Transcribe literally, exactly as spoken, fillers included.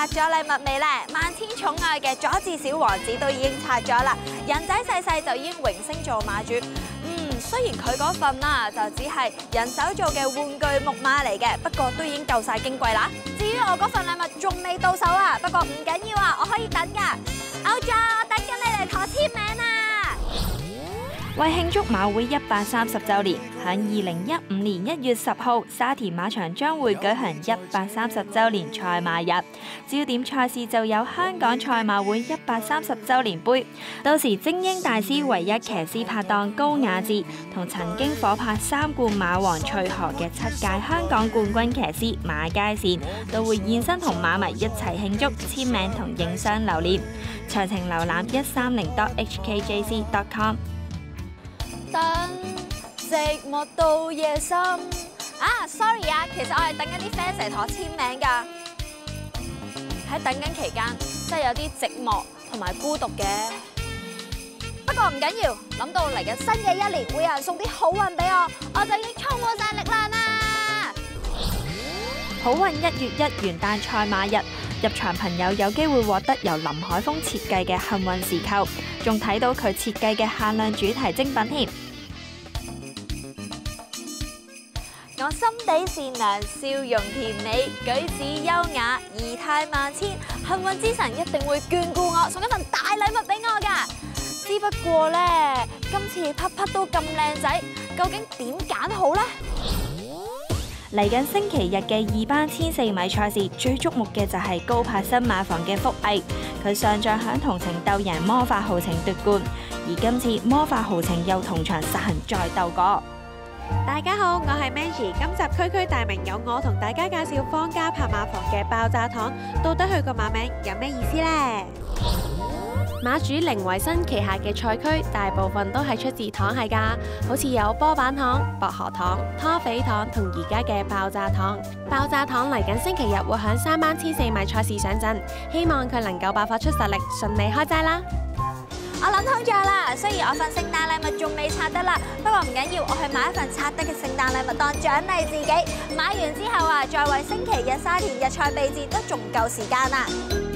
拆咗禮物未呢？萬千寵愛嘅佐治小王子都已經拆咗啦，人仔細細就已經榮升做馬主。嗯，雖然佢嗰份啦就只係人手做嘅玩具木馬嚟嘅，不過都已經夠晒矜貴啦。至於我嗰份禮物仲未到手啊，不過唔緊要啊，我可以等㗎。偶像，我等緊你嚟同我簽名啊！ 為慶祝馬會一百三十週年，喺二零一五年一月十號，沙田馬場將會舉行一百三十週年賽馬日。焦點賽事就有香港賽馬會一百三十週年杯，到時精英大師唯一騎師拍檔高雅志同曾經火拍三冠馬王翠河嘅七屆香港冠軍騎師馬佳善都會現身同馬迷一齊慶祝、簽名同影相留念。詳情瀏覽一三零 dot h k j c dot com。 等寂寞到夜深啊 ！sorry 啊，其實我係等緊啲 fans 嚟同我簽名㗎。喺等緊期間，真係有啲寂寞同埋孤獨嘅。不過唔緊要，諗到嚟緊新嘅一年會有人送啲好運俾我，我就已經充滿晒力量啦！ 好運一月一元旦賽馬日，入場朋友有機會獲得由林海峰設計嘅幸運時扣，仲睇到佢設計嘅限量主題精品添。 我心地善良，笑容甜美，舉止優雅，儀態萬千，幸運之神一定會眷顧我，送一份大禮物俾我㗎。只不過呢，今次匹匹都咁靚仔，究竟點揀好呢？ 嚟緊星期日嘅二班千四米賽事，最矚目嘅就係高柏新馬房嘅福毅，佢上仗響同程鬥贏魔法豪情奪冠，而今次魔法豪情又同場實行再鬥過。 大家好，我係 Mandy， 今集區區大名有我同大家介紹方家柏馬房嘅爆炸糖，到底佢個馬名有咩意思呢？馬主凌維新旗下嘅賽區大部分都係出自糖系㗎，好似有波板糖、薄荷糖、拖肥糖同而家嘅爆炸糖。爆炸糖嚟緊星期日會響三班千四米賽事上陣，希望佢能夠爆發出實力，順利開齋啦！ 我諗通咗啦，雖然我份聖誕禮物仲未拆得啦，不過唔緊要，我去買一份拆得嘅聖誕禮物當獎勵自己。買完之後啊，再為星期日沙田日賽備戰都仲夠時間啊！